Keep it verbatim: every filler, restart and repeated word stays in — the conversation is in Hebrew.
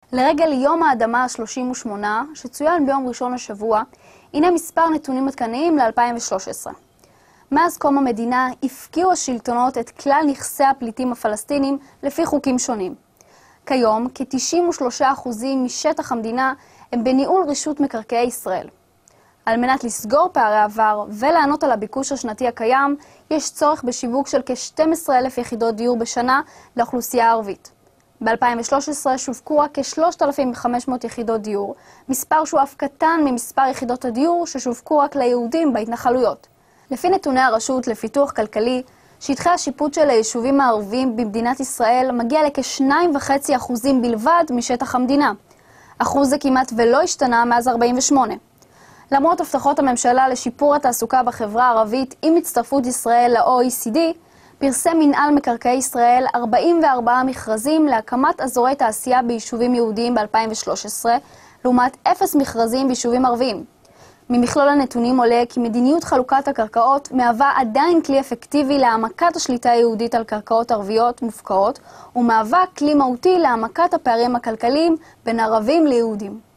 לרגל יום האדמה ה-שלושים ושמונה, שצוין ביום ראשון השבוע, הנה מספר נתונים עדכניים ל-אלפיים ושלוש עשרה. מאז קום המדינה הפקיעו השלטונות את כלל נכסי הפליטים הפלסטינים לפי חוקים שונים. כיום, כ-תשעים ושלושה אחוז משטח המדינה הם בניהול רשות מקרקעי ישראל. על מנת לסגור פערי עבר ולענות על הביקוש השנתי הקיים, יש צורך בשיווק של כ-שתים עשרה אלף יחידות דיור בשנה לאוכלוסייה הערבית. ב-אלפיים ושלוש עשרה שווקו רק כ-שלושת אלפים וחמש מאות יחידות דיור, מספר שהוא אף קטן ממספר יחידות הדיור ששווקו רק ליהודים בהתנחלויות. לפי נתוני הרשות לפיתוח כלכלי, שטחי השיפוט של היישובים הערביים במדינת ישראל מגיע לכ-שניים וחצי אחוזים בלבד משטח המדינה. אחוז זה כמעט ולא השתנה מאז ארבעים ושמונה. למרות הבטחות הממשלה לשיפור התעסוקה בחברה הערבית עם הצטרפות ישראל ל-או אי סי די, פרסם מנהל מקרקעי ישראל ארבעים וארבעה מכרזים להקמת אזורי תעשייה ביישובים יהודיים ב-אלפיים ושלוש עשרה, לעומת אפס מכרזים ביישובים ערביים. ממכלול הנתונים עולה כי מדיניות חלוקת הקרקעות מהווה עדיין כלי אפקטיבי להעמקת השליטה היהודית על קרקעות ערביות מופקעות, ומהווה כלי מהותי להעמקת הפערים הכלכליים בין ערבים ליהודים.